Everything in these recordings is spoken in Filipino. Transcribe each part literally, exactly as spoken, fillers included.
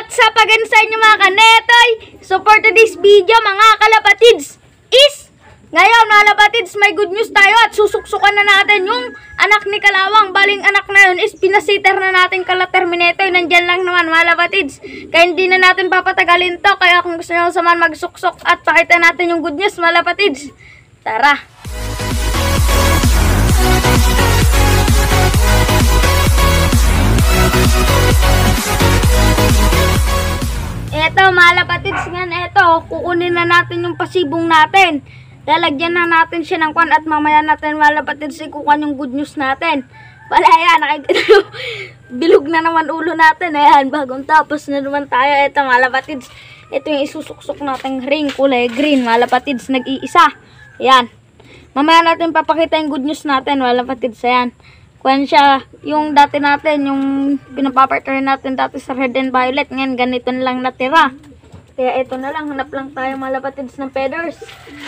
What's up again sa inyo mga kanetoy? So for today's video mga kalapatids is ngayon mga kalapatids may good news tayo at susuksukan na natin yung anak ni Kalawang. Baling anak na yun is pinasiter na natin kala Terminator. Nandyan lang naman mga kalapatids. Kaya hindi na natin papatagalin to. Kaya kung gusto nyo saman magsuksok at pakita natin yung good news mga kalapatids, tara! Eto mga kalapatids, nga eto, kukunin na natin yung pasibong natin. Lalagyan na natin siya ng kwan at mamaya natin mga kalapatids ikukuha yung good news natin. Wala yan, nakikita nyo, bilog na naman ulo natin. Ayan, bagong tapos na naman tayo. Eto mga kalapatids, ito yung isusuksok natin ring, kulay green mga kalapatids, nag-iisa. Ayan, mamaya natin papakita yung good news natin mga kalapatids. Ayan, kwan siya, yung dati natin, yung pinapapartner natin dati sa Red and Violet, ngayon ganito na lang natira. Kaya ito na lang, hanap lang tayo mga kalapatids ng feathers.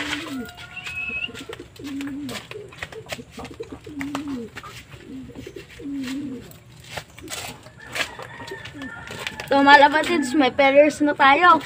So mga kalapatids, may feathers na tayo.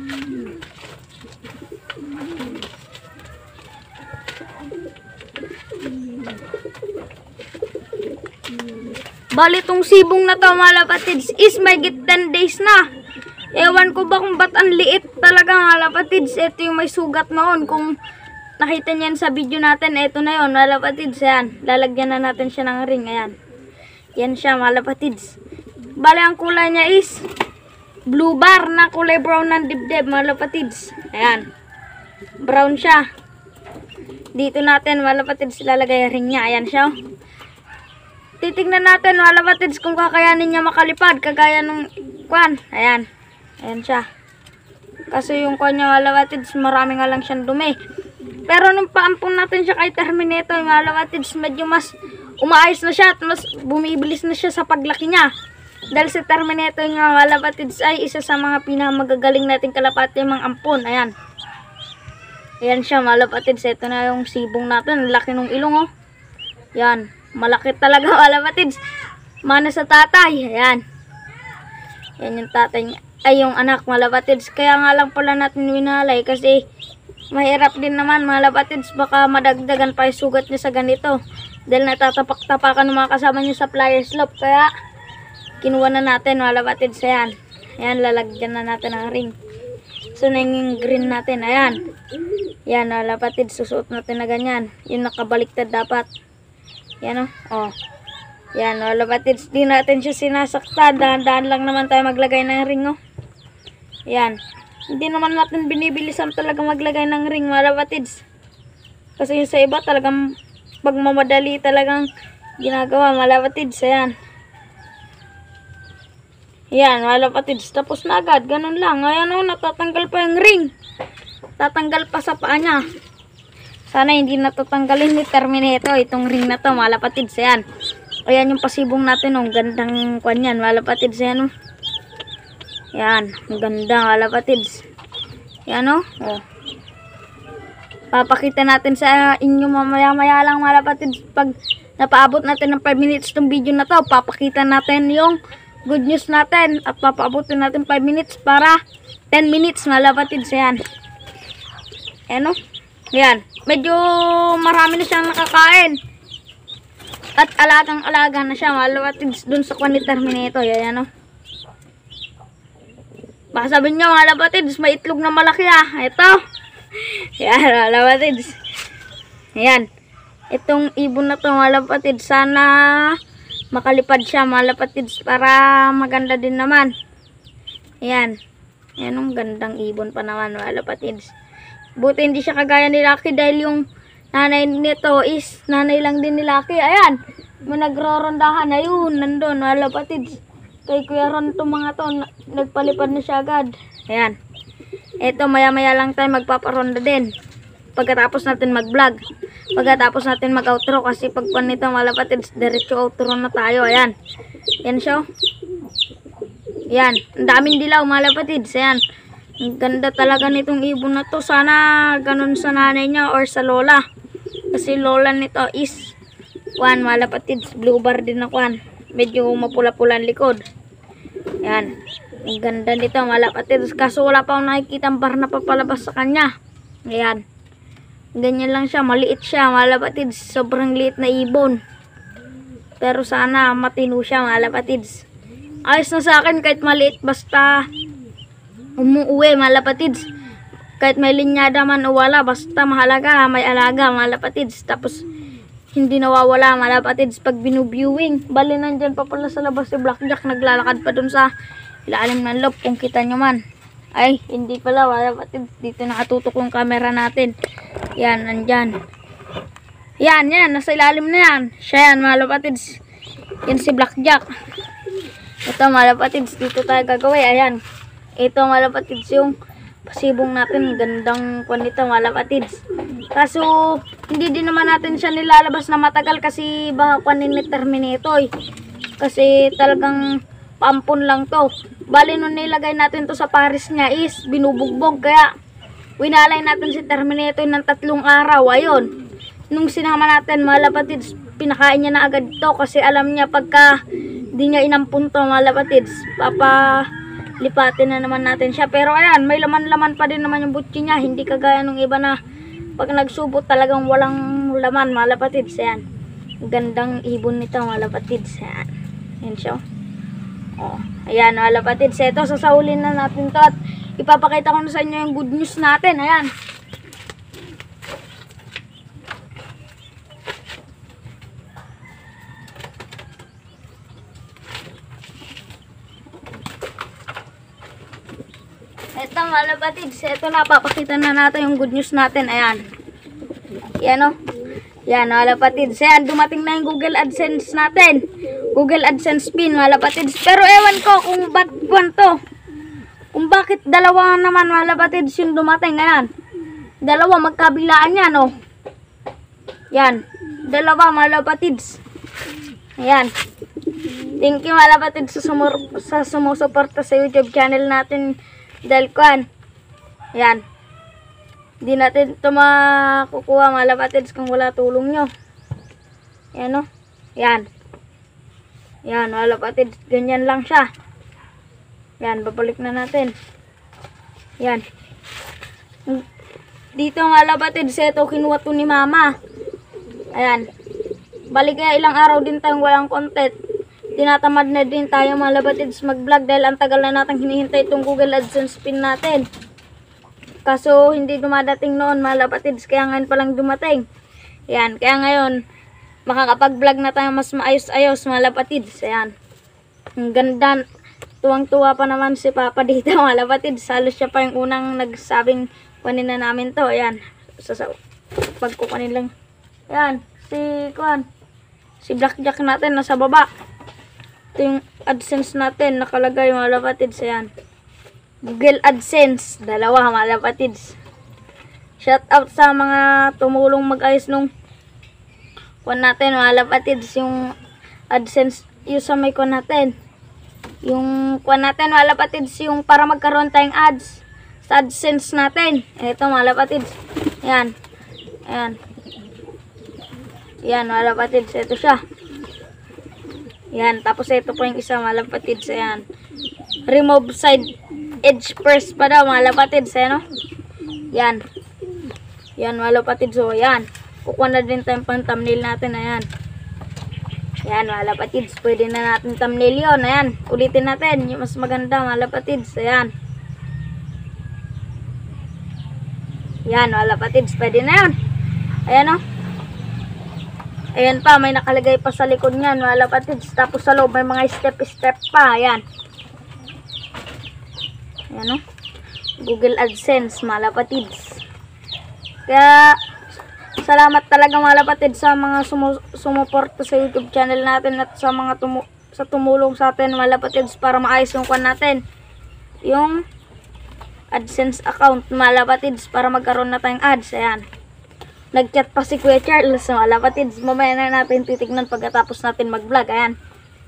Bali itong sibong na to mga kalapatids is may git ten days na. Ewan ko ba kung ba't ang liit talaga mga kalapatids. Ito yung may sugat noon. Kung nakita niyan sa video natin, ito na yun mga kalapatids. Ayan, lalagyan na natin siya ng ring. Ayan, yan siya mga kalapatids. Bali ang kulay niya is blue bar na kulay brown ng dibdib mga kalapatids. Ayan, brown siya. Dito natin mga kalapatids lalagay ring niya. Ayan siya. Titignan natin mga kalapatids kung kakayanin niya makalipad kagaya nung kwan. Ayan. Ayan siya. Kasi yung kwan niya mga kalapatids marami nga lang siyang dumi. Pero nung paampun natin siya kay Terminator mga kalapatids, medyo mas umaayos na siya at mas bumibilis na siya sa paglaki niya. Dahil si Terminator nga mga kalapatids ay isa sa mga pinamagagaling nating kalapati mga ampun. Ayan. Ayan siya mga kalapatids. Ito na yung sibong natin. Laki ng ilong oh. Ayan. Malaki talaga mga kalapatids. Mana sa tatay. Ayan. Yan yung tatay niya. Ay yung anak mga kalapatids. Kaya nga lang pala natin winalay. Kasi mahirap din naman mga kalapatids. Baka madagdagan pa yung sugat niya sa ganito. Dahil natatapak-tapakan ng mga kasama niya sa flyer slope. Kaya kinuha na natin mga kalapatids. Ayan. Ayan, lalagyan na natin ang ring. So na yung green natin. Ayan. Ayan mga kalapatids. Susuot natin na ganyan. Yung nakabaliktad dapat. Yan o. Oh. Yan o. Kalapatids. Di natin siya sinasaktan. Dahan-dahan lang naman tayo maglagay ng ring o. Yan. Hindi naman natin binibilisan talaga maglagay ng ring mga kalapatids. Kasi yung sa iba talagang pagmamadali talagang ginagawa mga kalapatids. Ayan. Yan mga kalapatids. Tapos na agad. Ganun lang. Ayan o. Natatanggal pa yung ring. Tatanggal pa sa paa niya. Sana hindi natatanggalin ni Terminator itong ring na to mga kalapatids. Ayan. Ayan yung pasibong natin. Ang gandang kwan yan mga kalapatids. Ayan o. Ayan. Ang ganda mga kalapatids. Ayan o. Oh. Papakita natin sa inyo mamaya maya lang mga kalapatids. Pag napaabot natin ng five minutes itong video na to, papakita natin yung good news natin. At papaabotin natin five minutes para ten minutes mga kalapatids. Ayan. Ayan o. Ayan. Medyo marami na siyang nakakain. At alagang-alaga na siya mga kalapatids dun sa kwan ni Terminator. Ayan o. Baka sabihin nyo mga kalapatids, may itlog na malaki ah. Ito. Ayan mga kalapatids. Ayan. Itong ibon na to mga kalapatids, sana makalipad siya mga kalapatids para maganda din naman. Ayan. Ayan ang gandang ibon pa naman mga kalapatids. Buti hindi siya kagaya ni Lucky dahil yung nanay nito is nanay lang din ni Lucky. Ayan, may nagrorondahan. Ayun, nandun, mga kalapatids. Kay Kuya Ron itong mga to, nagpalipad na siya agad. Ayan. Eto, maya maya lang tayo magpaparonda din. Pagkatapos natin mag-vlog. Pagkatapos natin mag-outro. Kasi pag pan nito mga kalapatids, diretso outro na tayo. Ayan. Ayan siya. Ayan, ang daming dilaw mga kalapatids. Ayan. Ang ganda talaga nitong ibon na to. Sana ganun sa nanay niya or sa lola. Kasi lola nito is kwan mga kalapatids. Blue bar din na kwan. Medyo mapula-pula ang likod. Yan. Ang ganda nito mga lapatids. Kaso wala pa akong nakikita ang bar na papalabas sa kanya. Ayan. Ganyan lang siya. Maliit siya mga lapatids. Sobrang liit na ibon. Pero sana matino siya mga lapatids. Ayos na sa akin kahit maliit. Basta umuuwi mga lapatids. Kahit may linyada man o wala. Basta mahalaga may alaga mga lapatids. Tapos hindi nawawala mga lapatids pag binuviewing. Bali nandyan pa pala sa labas si Blackjack. Naglalakad pa dun sa ilalim ng loob kung kita nyo man. Ay, hindi pala mga lapatids. Dito nakatutok yung camera natin. Yan, nandyan. Yan, yan. Nasa ilalim na yan. Siya yan mga lapatids. Yan si Blackjack. Ito mga lapatids. Dito tayo gagawin. Ayan. Ito mga lapatids yung pasibong natin. Gandang kwan nito mga lapatids. Kaso, hindi din naman natin siya nilalabas na matagal kasi baka kwanin ni Terminator. Kasi talagang pampun lang to. Bali nung nilagay natin to sa pares niya is binubugbog. Kaya winalay natin si Terminator ng tatlong araw. Ayun. Nung sinama natin mga lapatids, pinakain niya na agad to. Kasi alam niya pagka di niya inampun to mga lapatids, papalipatin na naman natin siya. Pero ayan, may laman-laman pa din naman yung butchi niya. Hindi kagaya nung iba na pag nagsubot talagang walang laman mga lapatids. Ayan. Gandang ibon nito mga lapatids. Ayan. Ayan siya. Oh, ayan mga lapatids, ito sasaulin na natin to at ipapakita ko na sa inyo yung good news natin. Ayan. Ito mga lapatids, ito na papakita na natin yung good news natin. Ayan. Yan o. Yan mga lapatids. Ayan, dumating na yung Google AdSense natin. Google AdSense pin mga lapatids. Pero ewan ko kung ba't buwan to. Kung bakit dalawa naman mga lapatids yung dumating. Ayan. Dalawa magkabilaan yan o. Yan. Dalawa mga lapatids. Ayan. Thank you mga lapatids sa, sumur sa sumusuporta sa YouTube channel natin. Dahil kuhan. Ayan. Hindi natin ito makukuha mga lapatids kung wala tulong nyo. Ayan o. Ayan. Yan, mga lapatids, ganyan lang siya. Yan, babalik na natin. Yan. Dito mga lapatids, ito kinuha to ni mama. Ayan. Balik kaya ilang araw din tayong walang content. Tinatamad na din tayo mga lapatids mag-vlog dahil ang tagal na natin hinihintay itong Google AdSense pin natin. Kaso hindi dumadating noon mga lapatids, kaya ngayon palang dumating. Ayan, kaya ngayon makakapag-vlog na tayo mas maayos-ayos mga lapatids. Ayan. Ang ganda. Tuwang-tuwa pa naman si Papa dito mga lapatids. Halos siya pa yung unang nagsabing kunin na namin to. Ayan. Sasaw. Pagkukunin lang. Ayan. Si Kuan. Si Blackjack natin nasa baba. Ito yung AdSense natin. Nakalagay mga lapatids. Ayan. Google AdSense. Dalawa mga lapatids. Shout out sa mga tumulong mag-ayos nung kuan natin mga lapatids, yung AdSense, yung sa may kuan natin, yung kuan natin mga lapatids, yung para magkaroon tayong ads sa AdSense natin. Ito mga lapatids, yan, yan, yan mga lapatids, ito siya, yan. Tapos ito po yung isa mga lapatids, yan, remove side edge first pa daw mga lapatids, ano, yan, yan mga lapatids, so yan. Kukuha na din tayong pang thumbnail natin. Ayan. Ayan mga lapatids. Pwede na natin thumbnail yun. Ayan. Ulitin natin. Yung mas maganda mga lapatids. Ayan. Ayan mga lapatids. Pwede na yun. Ayan o. Ayan pa. May nakalagay pa sa likod niyan mga lapatids. Tapos sa loob may mga step-step pa. Ayan. Ayan o. Google AdSense mga lapatids. Kaya salamat talaga mga lapatid sa mga sumu sumuporta sa YouTube channel natin at sa mga tumu sa tumulong sa atin mga lapatids para maayos yung kwan natin. Yung AdSense account mga lapatids para magkaroon na tayong ads. Ayan. Nag-chat pa si Kuya Charles mga lapatids. Mamaya na natin titignan pagkatapos natin mag-vlog. Ayan.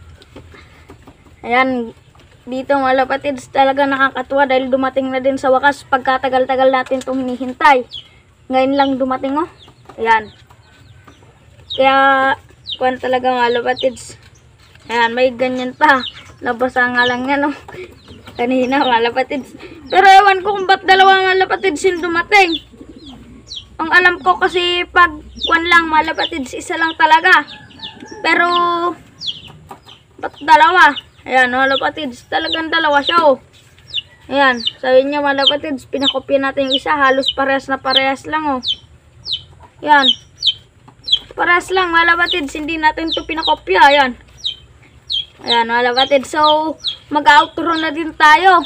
Ayan. Dito mga lapatids talaga nakakatuwa dahil dumating na din sa wakas pagkatagal-tagal natin itong hinihintay. Ngayon lang dumating oh. Ayan. Kaya, kuwan talaga mga lapatids. Ayan, may ganyan pa. Nabasa nga lang yan, oh. Kanina mga lapatids. Pero ewan ko kung ba't dalawa mga lapatids yung dumating. Ang alam ko kasi pag kwan lang mga lapatids, isa lang talaga. Pero ba't dalawa? Ayan mga lapatids, talagang dalawa siya oh. Ayan, sabi niya mga lapatids, pinakopya natin yung isa, halos parehas na parehas lang oh. Ayan. Parehas lang mga lapatids, hindi natin ito pinakopya. Ayan. Ayan mga lapatids, so mag-outro na din tayo.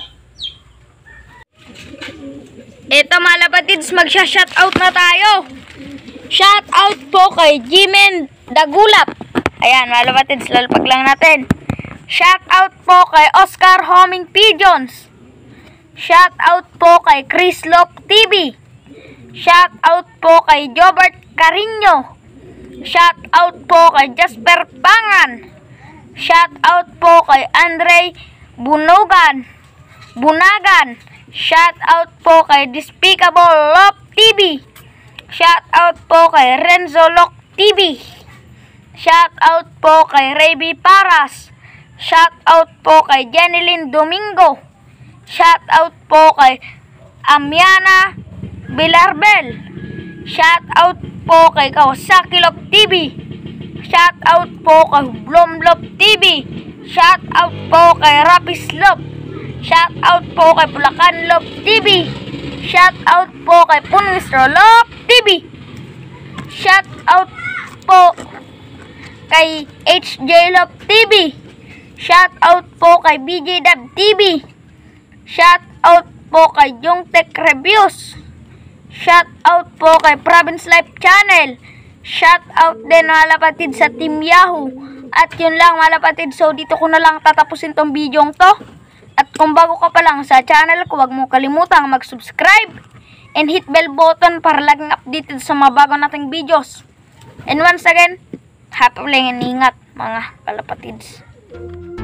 Ito mga lapatids, magsha-shoutout na tayo. Shoutout po kay Jimen Dagulap. Ayan mga lapatids, lalapag lang natin. Shoutout po kay Oscar Homing Pigeons. Shoutout po kay Chris Lop T V. Shoutout po kay Jobert Carino. Shoutout po kay Jasper Pangan. Shoutout po kay Andre Bunogan. Bunagan. Shoutout po kay Despicable Lop T V. Shoutout po kay Renzo Loc T V. Shoutout po kay Rayby Paras. Shoutout po kay Jenilyn Domingo. Shoutout po kay Amiana Bilarbel. Shoutout po kay Kawasaki Lop T V. Shoutout po kay Blomlop T V. Shoutout po kay Rapis Lop. Shoutout po kay Pulakan Lop T V. Shoutout po kay Punistro Lop T V. Shoutout po kay H J Lop T V. Shoutout po kay B J Dab T V. Shoutout po kay Jungtech Reviews. Shoutout po kay Province Life Channel. Shoutout din mga lapatid sa Team Yahoo. At yun lang mga lapatid, so dito ko na lang tatapusin tong video to. At kung bago ka pa lang sa channel ko, huwag mo kalimutang mag-subscribe and hit bell button para laging updated sa mga bago nating videos. And once again, happy lang and ingat mga kalapatids.